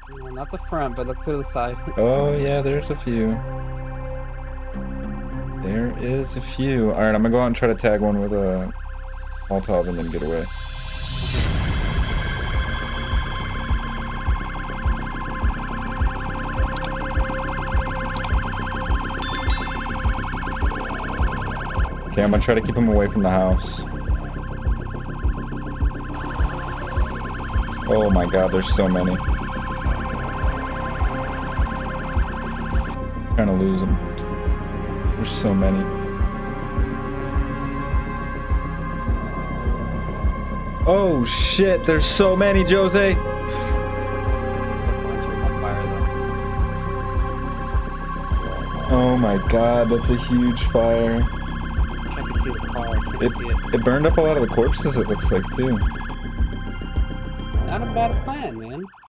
Well, not the front, but look to the side. Oh yeah, there's a few. There is a few. All right, I'm gonna go out and try to tag one with a Molotov and then get away. Okay, I'm gonna try to keep him away from the house. Oh my god, there's so many. Trying to lose them. There's so many. Oh shit, there's so many, Jose! A bunch of them on fire though. Oh my god, that's a huge fire. I wish I could see the car. I can't see it. It burned up a lot of the corpses, it looks like, too. Not a bad plan, man.